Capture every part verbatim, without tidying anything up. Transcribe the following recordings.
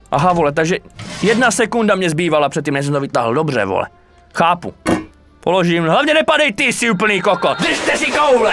Aha, vole, takže jedna sekunda mě zbývala předtím, než jsem to vytáhl. Dobře, vole. Chápu. Položím, hlavně nepadej ty, jsi úplný kokot. Držte si koule!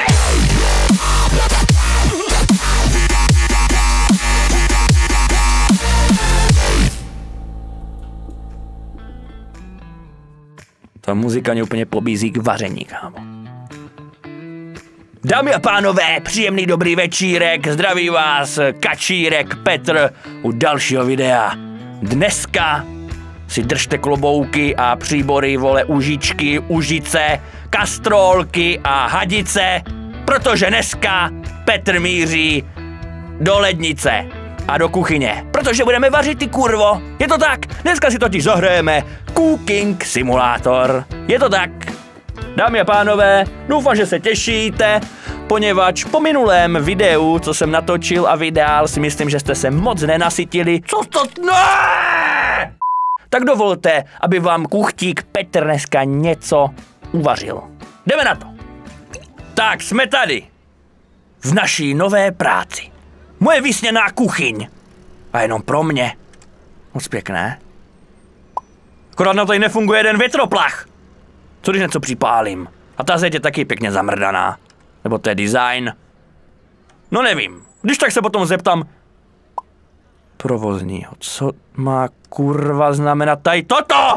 Ta muzika mě úplně pobízí k vaření, kámo. Dámy a pánové, příjemný dobrý večírek, zdraví vás Kačírek Petr u dalšího videa. Dneska si držte klobouky a příbory, vole, užičky, užice, kastrolky a hadice, protože dneska Petr míří do lednice a do kuchyně, protože budeme vařit, ty kurvo. Je to tak, dneska si totiž zahrajeme Cooking Simulator. Je to tak. Dámy a pánové, doufám, že se těšíte, poněvadž po minulém videu, co jsem natočil a vydal, si myslím, že jste se moc nenasytili. Co to? Ne! Tak dovolte, aby vám kuchtík Petr dneska něco uvařil. Jdeme na to. Tak, jsme tady. V naší nové práci. Moje vysněná kuchyň. A jenom pro mě. Moc pěkné. Akorát na tady nefunguje jeden větroplach. Co když něco připálím? A ta zeď je taky pěkně zamrdaná. Nebo to je design. No nevím. Když tak se potom zeptám provozního. Co má kurva znamenat tady toto?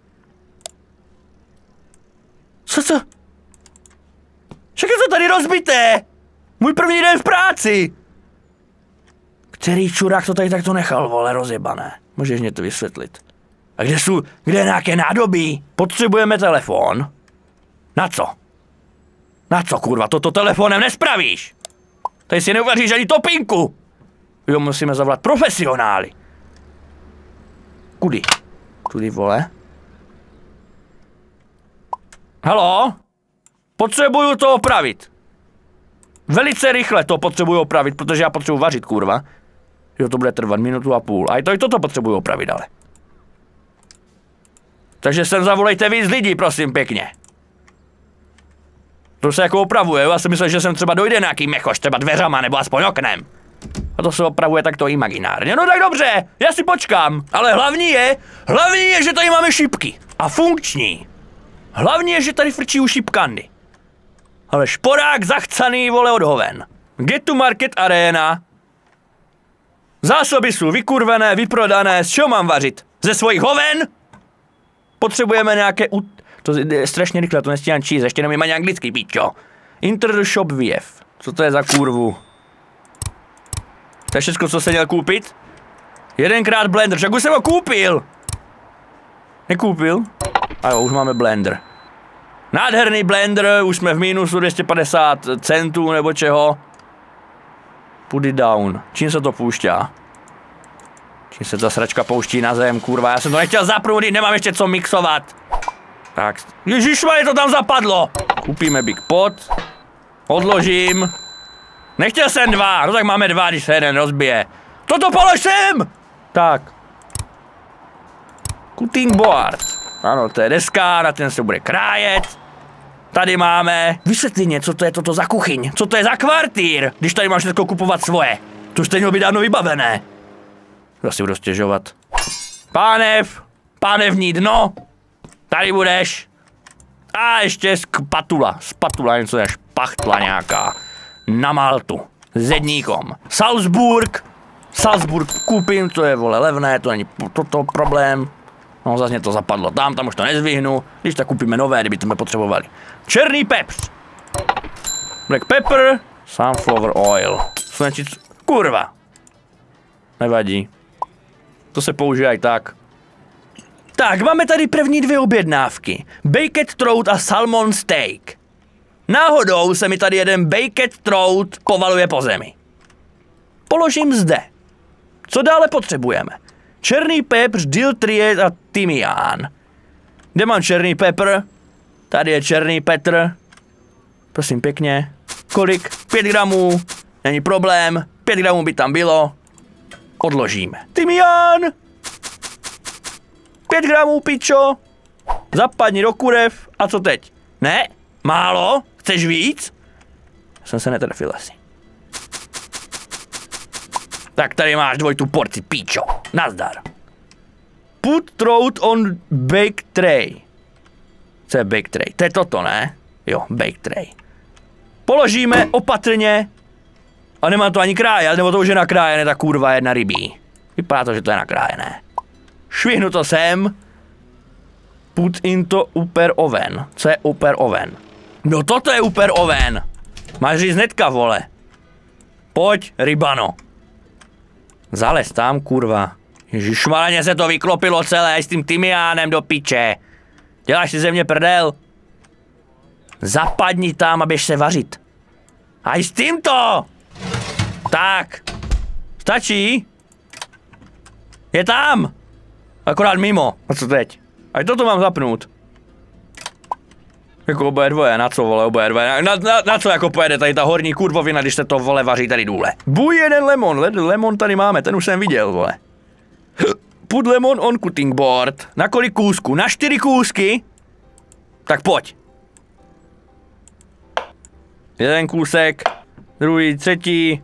Co co? Však je to tady rozbité. Můj první den v práci. Který čurák to tady takto nechal, vole, rozjebané? Můžeš mě to vysvětlit? A kde jsou, kde je nějaké nádobí? Potřebujeme telefon. Na co? Na co, kurva, toto telefonem nespravíš? Tady si neuvaříš ani topinku. Jo, musíme zavolat profesionály. Kudy? Kudy, vole? Haló? Potřebuju to opravit. Velice rychle to potřebuju opravit, protože já potřebuji vařit, kurva. Jo, to bude trvat minutu a půl. A i to i toto potřebuju opravit, ale. Takže sem zavolejte víc lidí, prosím, pěkně. To se jako opravuje, já si myslel, že sem třeba dojde nějaký mechoš, třeba dveřama nebo aspoň oknem. A to se opravuje takto imaginárně. No tak dobře, já si počkám. Ale hlavní je, hlavní je, že tady máme šipky. A funkční. Hlavní je, že tady frčí už šipkandy. Ale šporák zachcaný, vole, od hoven. Get to Market Arena. Zásoby jsou vykurvené, vyprodané, z čeho mám vařit? Ze svojich hoven? Potřebujeme nějaké u... To je strašně rychle, to nestíhám číst, ještě nemím ani anglický, píčo. Intershop V F. Co to je za kurvu? To je všechno, co jsem měl koupit? Jedenkrát blender, však už jsem ho koupil! Nekoupil? A jo, už máme blender. Nádherný blender, už jsme v mínusu dvě stě padesát centů nebo čeho. Put it down. Čím se to poušťá? Čím se ta sračka pouští na zem, kurva, já jsem to nechtěl zapnout, nemám ještě co mixovat. Tak, ježišmarja, to tam zapadlo. Koupíme Big Pot. Odložím. Nechtěl jsem dva, no tak máme dva, když se jeden rozbije. Toto polož sem! Tak. Cutting board. Ano, to je deska, na ten se bude krájet. Tady máme. Vysvětli mě, co to je toto za kuchyň. Co to je za kvartýr, když tady máš všechno kupovat svoje. To už teď mělo být dávno vybavené. Já si budu stěžovat. Pánev, pánevní dno. Tady budeš. A ještě spatula. Spatula, něco je špachtla nějaká. Na Maltu. Zedníkom. Salzburg. Salzburg koupím, to je, vole, levné, to není toto problém. No, zase mě to zapadlo tam, tam už to nezvihnu. Když tak koupíme nové, kdyby to potřebovali. Černý pepř. Black pepper. Sunflower oil. Slunečnic... Kurva. Nevadí. To se použije i tak. Tak, máme tady první dvě objednávky. Baked trout a salmon steak. Náhodou se mi tady jeden baked trout povaluje po zemi. Položím zde. Co dále potřebujeme? Černý pepř, dill, triet a tymián. Kde mám černý pepr? Tady je černý Petr. Prosím pěkně. Kolik? Pět gramů. Není problém. Pět gramů by tam bylo. Odložíme. Tymián! Pět gramů, pičo. Zapadni do kurev. A co teď? Ne? Málo? Chceš víc? Jsem se netrefil asi. Tak tady máš dvojitou porci, píčo. Nazdar. Put trout on bake tray. Co je bake tray? To je toto, ne? Jo, bake tray. Položíme opatrně. A nemá to ani kráje, nebo to už je nakrájené, ta kurva jedna rybí. Vypadá to, že to je nakrájené. Švihnu to sem. Put into upper oven. Co je upper oven? No toto je upper oven. Máš říct hnedka, vole. Pojď, rybano. Zalez tam, kurva. Ježišmarně se to vyklopilo celé s tím tymiánem do piče. Děláš si ze mě prdel? Zapadni tam a běž se vařit. A i s tímto! Tak. Stačí? Je tam! Akorát mimo. A co teď? A toto mám zapnout. Jako oboje dvoje, na co vole, oboje dvoje, na, na, na co jako pojede tady ta horní kurvovina, když se to vole vaří tady důle. Buj jeden lemon, led, lemon tady máme, ten už jsem viděl, vole. Put lemon on cutting board. Na kolik kůzků? Na čtyři kůzky? Tak pojď. Jeden kůsek, druhý, třetí.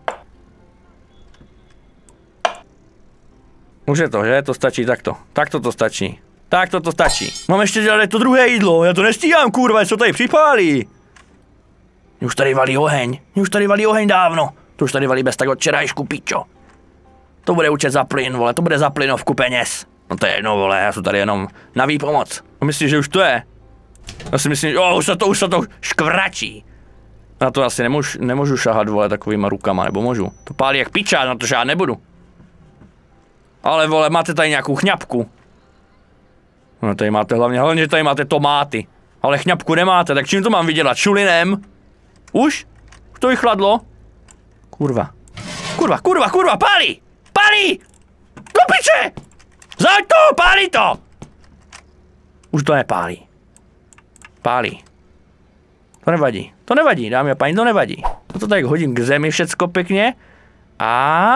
Už je to, že? To stačí takto. Takto to stačí. Tak to to stačí. Mám ještě dělat to druhé jídlo, já to nestíhám, kurva, co tady připálí. Mě už tady valí oheň, mě už tady valí oheň dávno. To už tady valí bez tak od včerajšku, pičo. To bude účet za plyn, vole, to bude za plynovku peněz. No to je jedno, vole, já jsem tady jenom na výpomoc. No myslíš, že už to je? Já si myslím, že oh, už se to, už se to škvračí. Na to asi nemůžu, nemůžu šahat, vole, takovýma rukama, nebo můžu. To pálí jak piča, na to šahat nebudu. Ale vole, máte tady nějakou chňapku. No tady máte hlavně, hlavně, že tady máte tomáty. Ale chňapku nemáte, tak čím to mám vydělat? Šulinem? Už? Už to vychladlo? Kurva. Kurva, kurva, kurva, pálí! Pálí! Do piče! Zaď to, pálí to! Už to nepálí. Pálí. To nevadí, to nevadí, dámy a paní, to nevadí. To tak hodím k zemi všecko pěkně. A...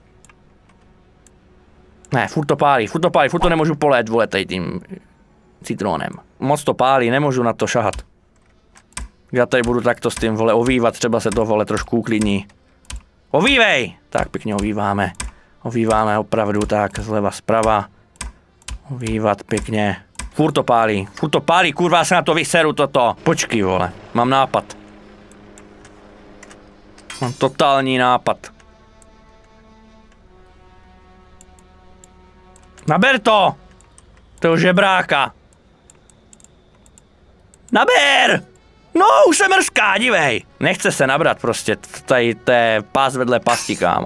Ne, furt to pálí, furt to pálí, furt to nemůžu polét, vole, tady tím citrónem. Moc to pálí, nemůžu na to šahat. Já tady budu takto s tím, vole, ovývat, třeba se to, vole, trošku uklidní. Ovívej! Tak, pěkně ovýváme. Ovýváme opravdu tak, zleva, zprava. Ovývat pěkně. Furt to pálí, furt to pálí, kurva, já se na to vyseru toto. Počkej, vole, mám nápad. Mám totální nápad. Naber to! Toho žebráka. Naber! No, už se mrská, dívej. Nechce se nabrat prostě, tady to je pás vedle pasti, kámo.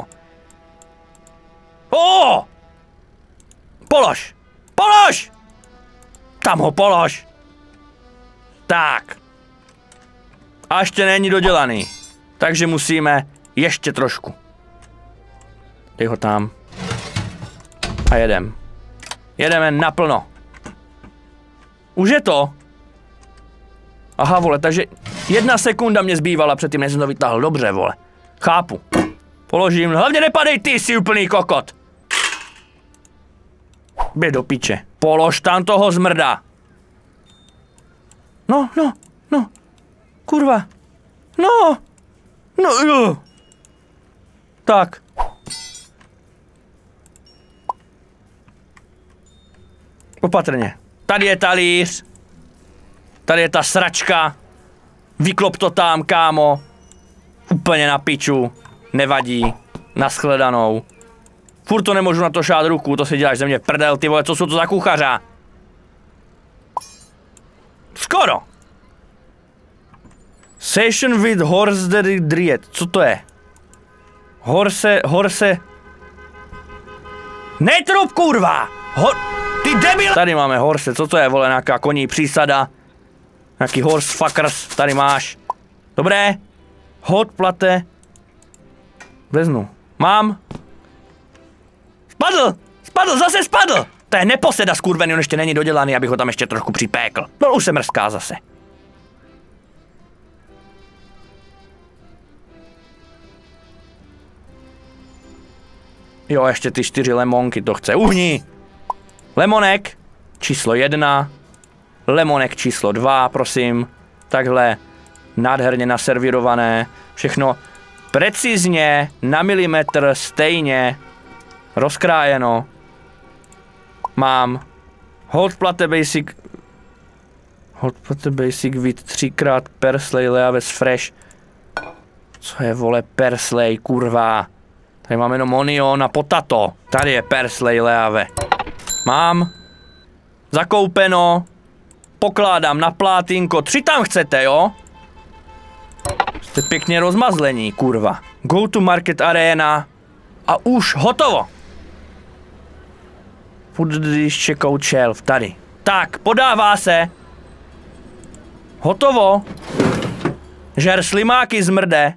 O! Polož! Polož! Tam ho polož! Tak. A ještě není dodělaný. Takže musíme ještě trošku. Dej ho tam. A jedem. Jedeme naplno. Už je to. Aha, vole, takže jedna sekunda mě zbývala předtím, než jsem to vytáhl. Dobře, vole. Chápu. Položím, hlavně nepadej ty, jsi úplný kokot. Běž do piče. Polož tam toho zmrda. No, no, no. Kurva. No. No, jo. Tak. Opatrně. Tady je talíř. Tady je ta sračka. Vyklop to tam, kámo. Úplně na piču. Nevadí. Naschledanou. Furt to nemůžu na to šát ruku, to si děláš ze mě prdel, ty vole, co jsou to za kuchařa? Skoro. Session with horse driet, co to je? Horse, horse... Netrup, kurva! Hor... Ty debil! Tady máme horse, co to je, vole, nějaká koní přísada. Nějaký horse fuckers, tady máš. Dobré. Hot plate. Veznu. Mám. Spadl! Spadl, zase spadl! To je neposeda skurvený, on ještě není dodělaný, abych ho tam ještě trošku připékl. No už se mrská zase. Jo, ještě ty čtyři lemonky to chce. Uhni! Lemonek číslo jedna. Lemonek číslo dva, prosím. Takhle nádherně naservírované. Všechno precizně, na milimetr, stejně. Rozkrájeno. Mám. Hold plate basic. Hold plate basic vid třikrát perslej leaves fresh. Co je vole perslej, kurva. Tady máme jenom onion a potato. Tady je perslej leave. Mám. Zakoupeno. Pokládám na plátinko. Tři tam chcete, jo? Jste pěkně rozmazlení, kurva. Go to market arena. A už hotovo. Put this checkout shelf. Tady. Tak, podává se. Hotovo. Žer slimáky zmrde.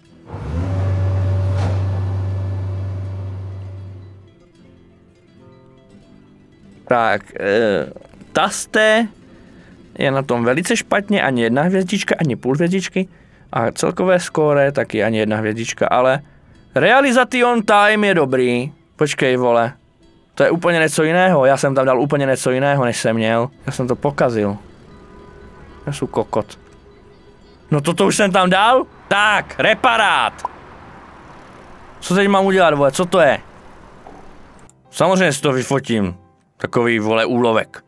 Tak, e, taste je na tom velice špatně, ani jedna hvězdička, ani půl hvězdičky. A celkové skóre taky ani jedna hvězdička, ale realization time je dobrý. Počkej, vole. To je úplně něco jiného, já jsem tam dal úplně něco jiného, než jsem měl. Já jsem to pokazil. Já jsem kokot. No toto už jsem tam dal? Tak, reparát. Co teď mám udělat, vole, co to je? Samozřejmě si to vyfotím. Takový, vole, úlovek.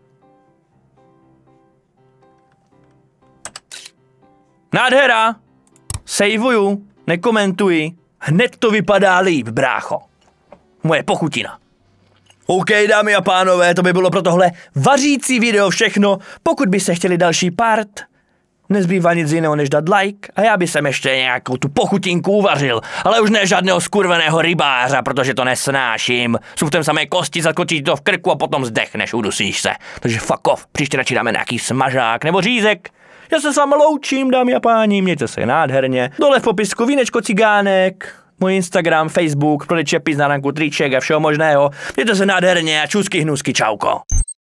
Nádhera! Sejvuju, nekomentuji. Hned to vypadá líp, brácho. Moje pochutina. OK, dámy a pánové, to by bylo pro tohle vařící video všechno. Pokud byste chtěli další part, nezbývá nic jiného než dát like a já bych sem ještě nějakou tu pochutinku uvařil, ale už ne žádného skurveného rybáře, protože to nesnáším. Jsou v tom samé kosti, zakočíš to v krku a potom zdechneš, udusíš se. Takže fuck off, příště radši dáme nějaký smažák nebo řízek. Já se s vámi loučím, dámy a páni, mějte se nádherně. Dole v popisku vínečko cigánek, můj Instagram, Facebook, prodej čepy, náramku, triček a všeho možného. Mějte se nádherně a čusky hnusky, čauko.